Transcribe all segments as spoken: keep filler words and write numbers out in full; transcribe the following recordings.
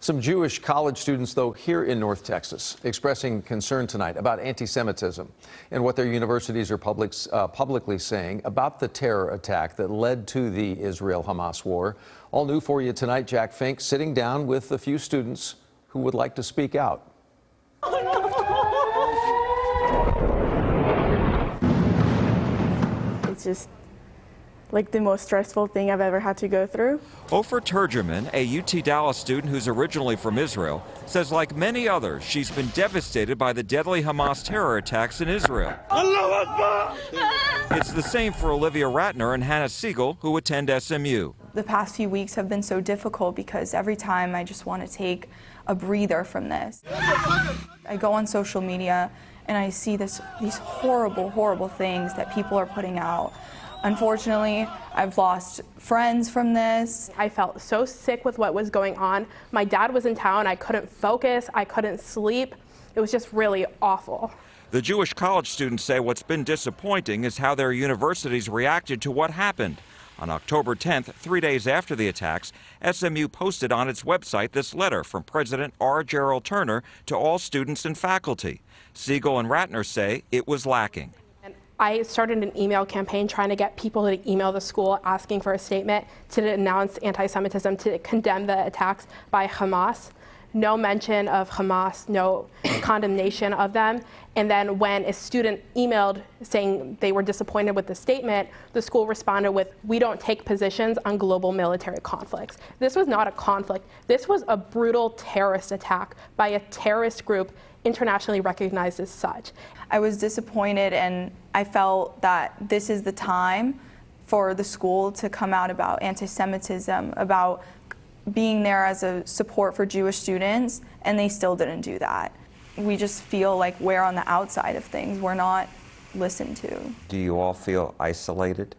Some Jewish college students, though, here in North Texas, expressing concern tonight about anti-Semitism and what their universities are public, uh, publicly saying about the terror attack that led to the Israel-Hamas war. All new for you tonight, Jack Fink sitting down with a few students who would like to speak out. It's just like the most stressful thing I've ever had to go through. Ofer Turgeman, a U T Dallas student who's originally from Israel, says like many others, she's been devastated by the deadly Hamas terror attacks in Israel. It's the same for Olivia Ratner and Hannah Siegel, who attend S M U. The past few weeks have been so difficult because every time I just want to take a breather from this. I go on social media and I see this, these horrible, horrible things that people are putting out. Unfortunately, I've lost friends from this. I felt so sick with what was going on. My dad was in town. I couldn't focus. I couldn't sleep. It was just really awful. The Jewish college students say what's been disappointing is how their universities reacted to what happened. On October tenth, three days after the attacks, S M U posted on its website this letter from President R. Gerald Turner to all students and faculty. Siegel and Ratner say it was lacking. I started an email campaign trying to get people to email the school asking for a statement to denounce anti-Semitism, to condemn the attacks by Hamas. No mention of Hamas, no condemnation of them. And then when a student emailed saying they were disappointed with the statement, the school responded with, "We don't take positions on global military conflicts." This was not a conflict. This was a brutal terrorist attack by a terrorist group internationally recognized as such. I was disappointed, and I felt that this is the time for the school to come out about anti-Semitism, about being there as a support for Jewish students, and they still didn't do that. We just feel like we're on the outside of things. We're not listened to. Do you all feel isolated?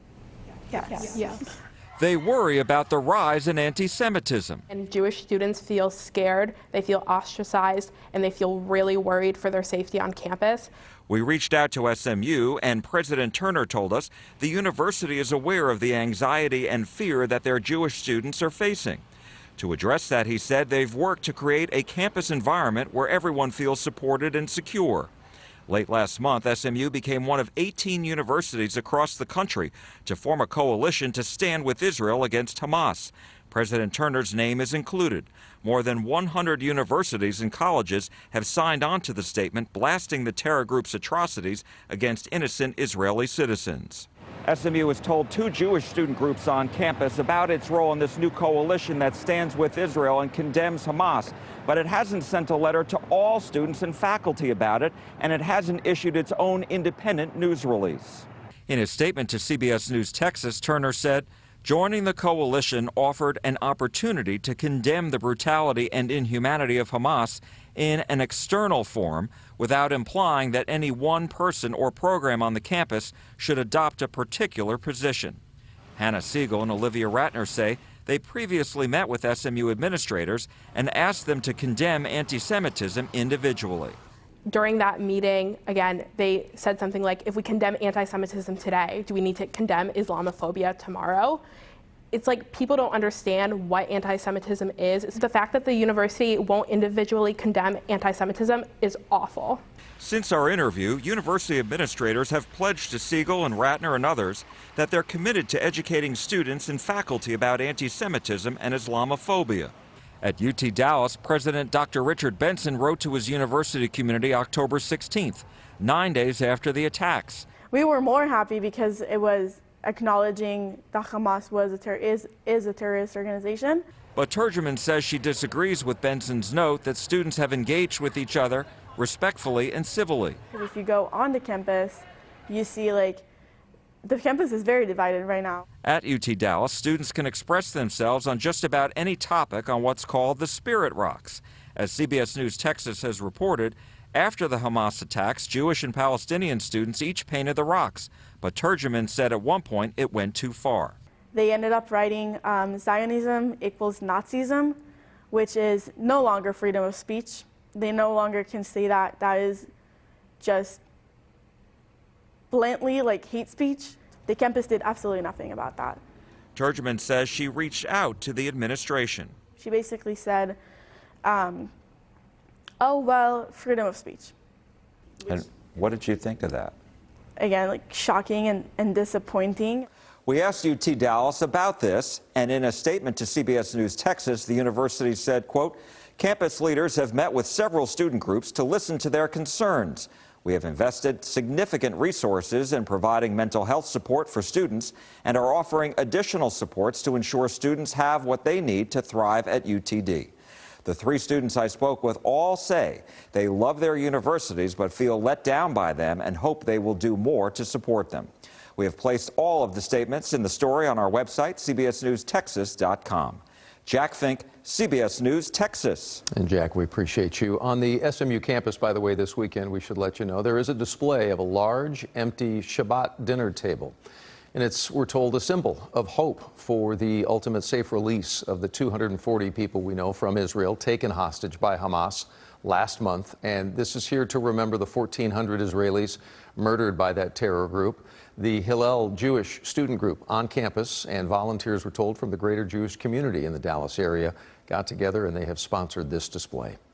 Yes. Yes. yes. They worry about the rise in anti-Semitism. And Jewish students feel scared, they feel ostracized, and they feel really worried for their safety on campus. We reached out to S M U, and President Turner told us the university is aware of the anxiety and fear that their Jewish students are facing. To address that, he said they've worked to create a campus environment where everyone feels supported and secure. Late last month, S M U became one of eighteen universities across the country to form a coalition to stand with Israel against Hamas. President Turner's name is included. More than one hundred universities and colleges have signed on to the statement blasting the terror group's atrocities against innocent Israeli citizens. S M U has told two Jewish student groups on campus about its role in this new coalition that stands with Israel and condemns Hamas. But it hasn't sent a letter to all students and faculty about it, and it hasn't issued its own independent news release. In his statement to C B S News Texas, Turner said, joining the coalition offered an opportunity to condemn the brutality and inhumanity of Hamas in an external form without implying that any one person or program on the campus should adopt a particular position. Hannah Siegel and Olivia Ratner say they previously met with S M U administrators and asked them to condemn anti-Semitism individually. During that meeting, again, they said something like, if we condemn anti-Semitism today, do we need to condemn Islamophobia tomorrow? It's like people don't understand what anti-Semitism is. It's the fact that the university won't individually condemn anti-Semitism is awful. Since our interview, university administrators have pledged to Siegel and Ratner and others that they're committed to educating students and faculty about anti-Semitism and Islamophobia. At U T Dallas, President Doctor Richard Benson wrote to his university community October sixteenth, nine days after the attacks. We were more happy because it was acknowledging that Hamas was a ter is, is a terrorist organization. But Turgeman says she disagrees with Benson's note that students have engaged with each other respectfully and civilly. If you go on the campus, you see like the campus is very divided right now. At U T Dallas, students can express themselves on just about any topic on what's called the Spirit Rocks. As C B S News Texas has reported, after the Hamas attacks, Jewish and Palestinian students each painted the rocks, but Turgeman said at one point it went too far. They ended up writing um, Zionism equals Nazism, which is no longer freedom of speech. They no longer can say that. That is just blatantly like hate speech. The campus did absolutely nothing about that. Turgeman says she reached out to the administration. She basically said, um, oh, well, freedom of speech. And what did you think of that? Again, like shocking and, and disappointing. We asked U T Dallas about this, and in a statement to C B S News Texas, the university said, quote, campus leaders have met with several student groups to listen to their concerns. We have invested significant resources in providing mental health support for students and are offering additional supports to ensure students have what they need to thrive at U T D. The three students I spoke with all say they love their universities but feel let down by them and hope they will do more to support them. We have placed all of the statements in the story on our website, C B S News Texas dot com. Jack Fink, C B S News Texas. And Jack, we appreciate you. On the S M U campus, by the way, this weekend, we should let you know, there is a display of a large, empty Shabbat dinner table. And it's, we're told, a symbol of hope for the ultimate safe release of the two hundred forty people we know from Israel taken hostage by Hamas last month. And this is here to remember the fourteen hundred Israelis murdered by that terror group. The Hillel Jewish student group on campus and volunteers, were told, from the greater Jewish community in the Dallas area got together, and they have sponsored this display.